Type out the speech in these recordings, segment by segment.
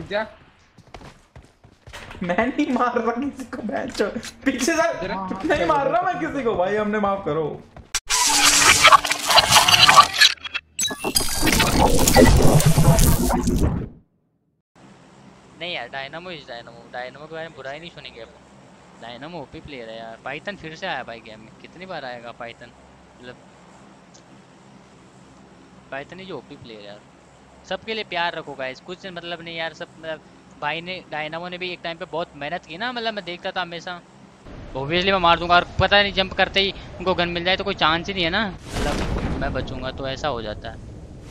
चूतिया। मैं नहीं मार रहा किसी को, बैठो पीछे से नहीं मार रहा मैं किसी को भाई, हमने माफ करो। नहीं यार डायनामो के बारे में बुरा ही नहीं सुनेंगे अपन। डायनामो ओपी प्लेयर है यार। पाइथन फिर से आया भाई गेम में, कितनी बार आएगा पाइथन, मतलब पाइथन ही जो ओपी प्लेयर यार। सबके लिए प्यार रखो गाइस, कुछ मतलब नहीं यार, सब मतलब भाई ने डायनामो ने भी एक टाइम पे बहुत मेहनत की ना, मतलब मैं देखता था हमेशा। ऑब्वियसली मैं मार दूंगा और पता नहीं जंप करते ही उनको गन मिल जाए तो कोई चांस ही नहीं है ना, मतलब मैं बचूंगा तो ऐसा हो जाता है।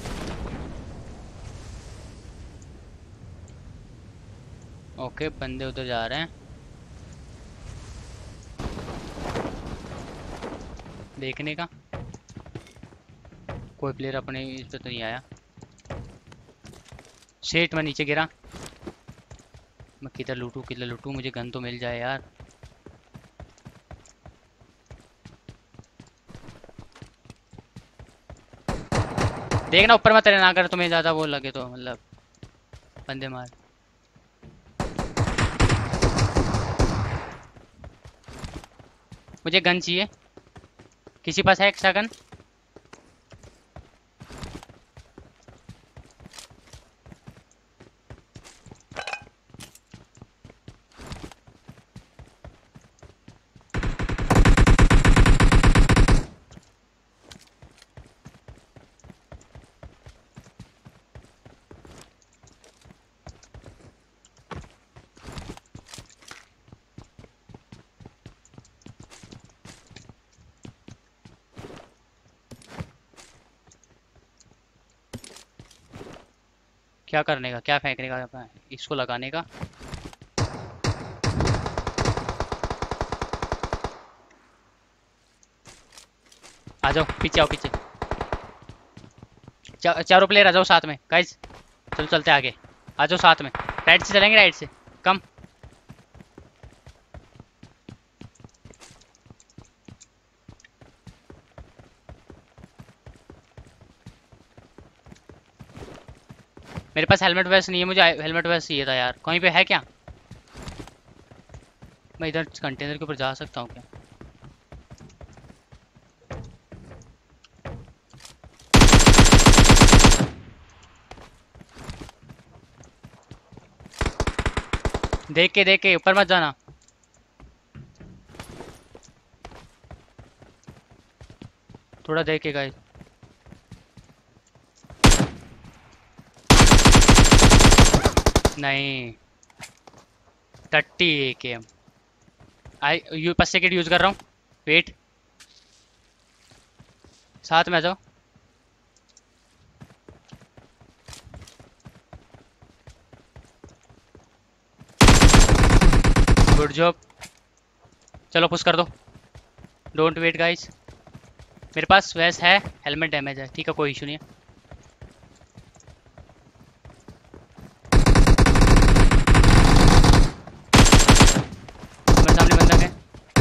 ओके बंदे उधर जा रहे हैं, देखने का कोई प्लेयर अपने इस पे तो नहीं आया। शेट मैं नीचे गिरा, मैं किधर लूटूं, मुझे गन तो मिल जाए यार। देखना ऊपर मत रहना, अगर तुम्हें ज्यादा वो लगे तो, मतलब बंदे मार। मुझे गन चाहिए, किसी पास है एक्स्ट्रा गन? क्या करने का, क्या फेंकने का, इसको लगाने का। आ जाओ पीछे, आओ पीछे, चारों प्लेयर आ जाओ साथ में गाइस, चलो चलते आगे, आ जाओ साथ में। राइट से चलेंगे, राइट से कम। मेरे पास हेलमेट वेस्ट नहीं है, मुझे हेलमेट वेस्ट चाहिए था यार, कहीं पे है क्या? मैं इधर कंटेनर के ऊपर जा सकता हूँ क्या? देख के ऊपर मत जाना। थोड़ा देख के गाइस। नहीं 30 AKM you pass second use कर रहा हूँ, वेट साथ में आ जाओ। गुड जॉब, चलो पुश कर दो, डोंट वेट गाइस। मेरे पास वैस है, हेलमेट डैमेज है, ठीक है कोई इशू नहीं है। मेरे सामने बंदा है,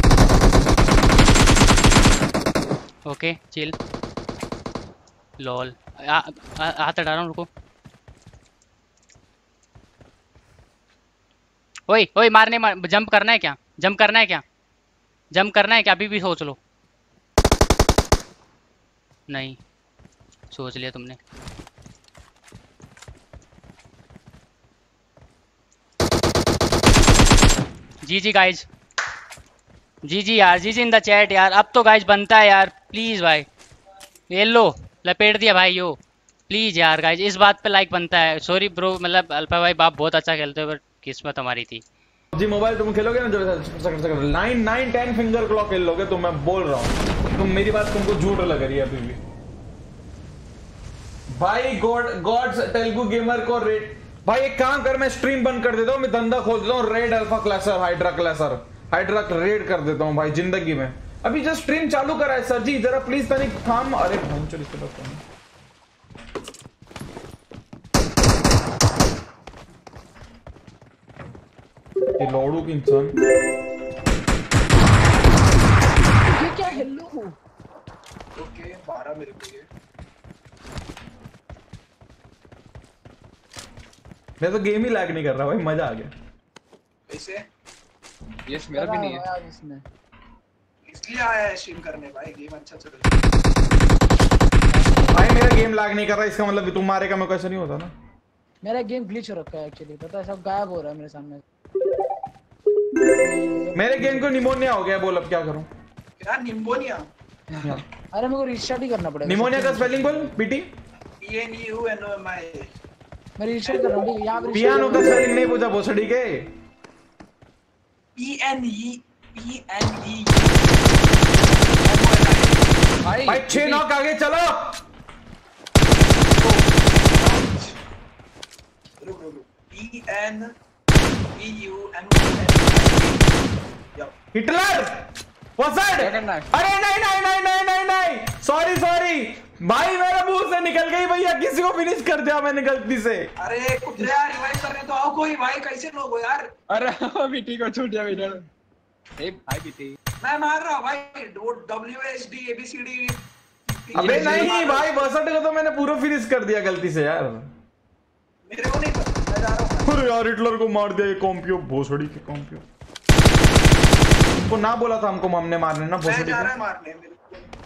ओके चिल। लॉल हाथ हटा रहा हूँ, रुको। ओए ओए मारने जंप करना है क्या, जंप करना है क्या, जंप करना है क्या, अभी भी सोच लो। नहीं सोच लिया तुमने। जी गाइज, जी यार, जी इन द चैट यार। अब तो गाइज बनता है यार, प्लीज भाई। ये लो लपेट दिया भाई यो, प्लीज यार गाइज इस बात पे लाइक बनता है। सॉरी ब्रो, मतलब अल्फा भाई बाप बहुत अच्छा खेलते हो, बट किस्मत हमारी थी। जी मोबाइल तुम खेलोगे ना, जो 9-10 फिंगर क्लॉक खेल लोगे तो मैं बोल रहा हूँ, तुम मेरी बात तुमको झूठ लग रही है अभी भी भाई। गॉड्स तेलुगु गेमर को रेट भाई, एक काम कर, मैं स्ट्रीम बंद कर देता हूँ, मैं धंधा खोल देता हूँ, रेड अल्फा क्लासर हाइड्रा रेड कर देता हूँ भाई जिंदगी में। अभी जस्ट स्ट्रीम चालू करा है सर जी, जरा प्लीज तनिक काम। अरे भंचो इसके पास ये लौड़ू की इंसान, ये क्या हेलो ओके 12 मेरे को ये मैं तो गेम ही लैग नहीं कर रहा भाई, मजा आ गया। कैसे? यस मेरा भी नहीं है इसमें इसलिए आया है स्ट्रीम करने भाई, गेम अच्छा चल रहा है भाई। मेरा गेम लैग नहीं कर रहा, इसका मतलब तुम्हारे का में कैसे नहीं होता ना। मेरा गेम ग्लिच हो रखा है एक्चुअली, पता है, सब गायब हो रहा है मेरे सामने। मेरे गेम को निमोनिया हो गया, बोल अब क्या करूं। क्या निमोनिया? अरे मेरे को रीस्टार्ट ही करना पड़ेगा। निमोनिया का स्पेलिंग बोल बीटी। PNEUNOMI। मैं रीस्टार्ट कर रहा हूं, यहां पे पियानो का स्पेलिंग नहीं पूछा भोसड़ी के। PNE भाई 6 नॉक आगे चलो। हिटलर वसड। क्या करना है? अरे नहीं नहीं नहीं नहीं नहीं नहीं, सॉरी सॉरी भाई, मेरे मुंह से निकल गई भैया, किसी को फिनिश कर दिया मैंने गलती से। अरे कुत्ते यार, रिवाइव करने तो आओ कोई भाई, कैसे लोग हो यार? अरे बीटी को छूट गया बेटा। ए भाई बीटी मैं मार रहा हूं भाई, WSD ABCD। अबे नहीं भाई, वसड को तो मैंने पूरा फिनिश कर दिया गलती से यार। मेरे को नहीं पता, मैं जा रहा हूं। अरे यार हिटलर को मार दिया ये कॉम्पियो, भोसड़ी के कॉम्पियो। उनको ना बोला था हमको, हमने मारने ना मैं भोसड़ी जा को। रहा है मारने मेरे को।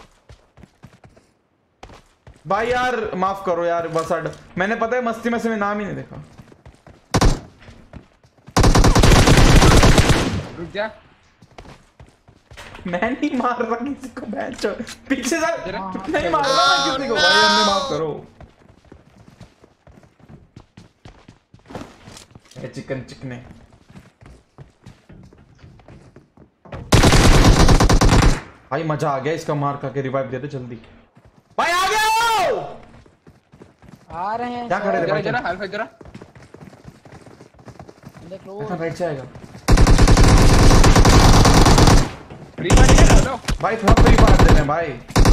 भाई यार माफ करो यार वसड, मैंने पता है मस्ती में से मैं नाम ही नहीं देखा। रुक जा। मैं नहीं मार रहा किसी को, बैचो पीछे से नहीं मार रहा मैं किसी को भाई, हमने माफ करो। चिकन चिकने भाई, मजा आ गया इसका मार खा के। रिवाइव दे दे जल्दी भाई, आ गया। आ रहे हैं। क्या खड़े थे भाई? जरा हेल्प जरा देख लो राइट से आएगा फ्री फायर है। हेलो भाई, थोड़ा फ्री फायर दे रहे हैं भाई।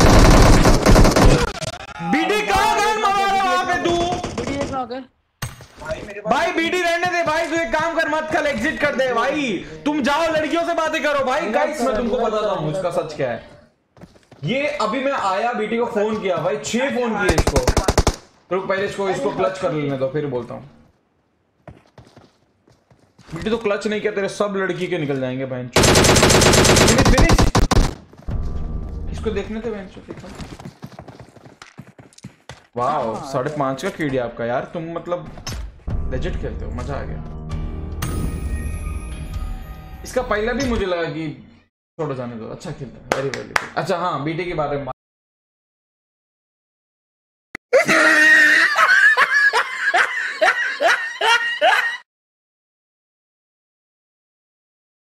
बीडी कहां गन मार रहा है तू? बीडी एक नॉक है भाई मेरे पास भाई बीडी रहने दे भाई, तू एक काम कर, मत कल एग्जिट कर दे भाई। तुम जाओ लड़कियों से बातें करो भाई। गाइस मैं तुमको बताता हूँ इसका सच क्या है। ये अभी मैं आया, बीटी को फोन किया भाई, 6 फोन किए इसको। तो पहले इसको क्लच कर लेने दो, फिर बोलता हूँ। बीटी तो क्लच नहीं किया, तेरे सब लड़की के निकल जाएंगे बहन। फिनिश इसको देखने थे बहन। वाह 5.5 का KD आपका यार, तुम मतलब लेजेंड खेलते हो, मजा आ गया। इसका पहला भी मुझे लगा कि छोड़ो जाने दो, अच्छा खेलता है, वेरी वेरी गुड। अच्छा हाँ, बीटी के बारे में